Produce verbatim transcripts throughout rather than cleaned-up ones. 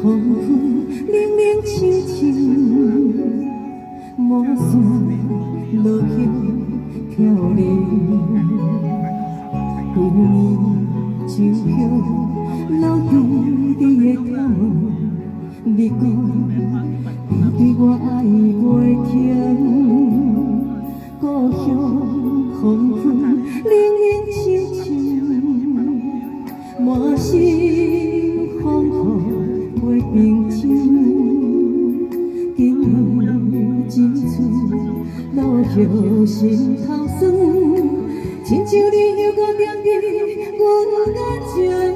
风雨冷冷清清，满山落叶飘零，几年秋香留伫你的眺望。你讲你对我爱袂停，故乡风雨冷冷清清，满心风雨袂平静，今年一次落叶心头酸，亲像你又搁惦记阮眼前，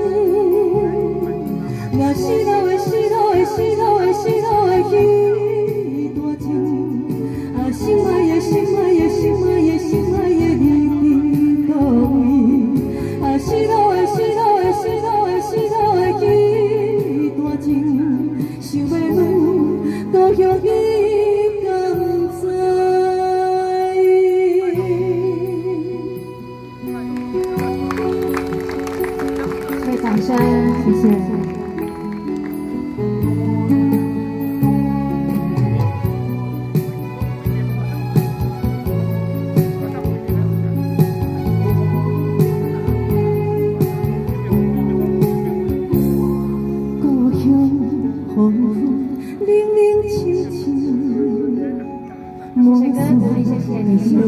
我死老的死老的死老的死老的彼段情，啊心爱的心爱的心爱的心爱的你伫倒位？啊死老的死老的死老的死老的彼段情，想要问故乡你敢知？谢谢掌声，谢谢。风雨冷冷清清，满山落叶飘零。几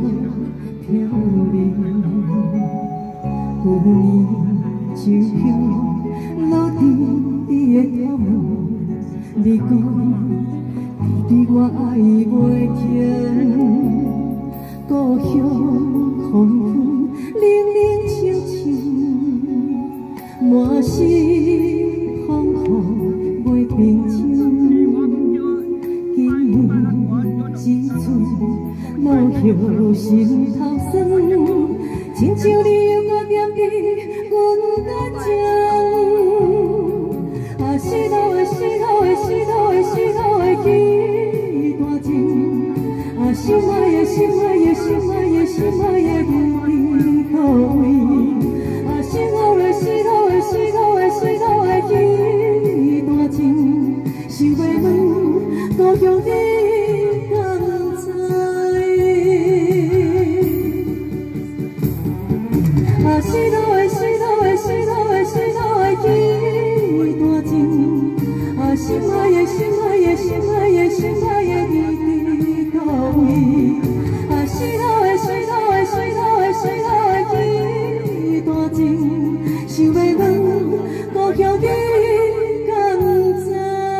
年秋香落伫你的眺望，你讲你对我爱袂停，故乡风雨冷冷清清，满心风雨袂平静，今年一次落叶心头酸，亲像你又搁惦记阮眼前，啊死老的死老的死老的死老的彼段情，啊心爱的心爱的心爱的心爱的你伫倒位？啊死老的死老的死老的死老的彼段情，想要问故乡你敢知？啊死老的死老的死老的死老的彼段情，啊心爱的心爱的心爱的心爱的你伫倒位？啊死老的死老的死老的死老的彼段情，想要问故乡你敢知？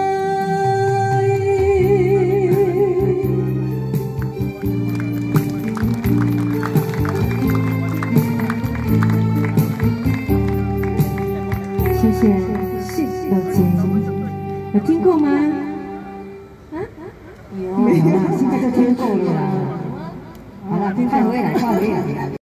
谢谢谢小姐，有听过吗？啊？有，好啦，现在就听够了啦。好了，听看回来，看回来。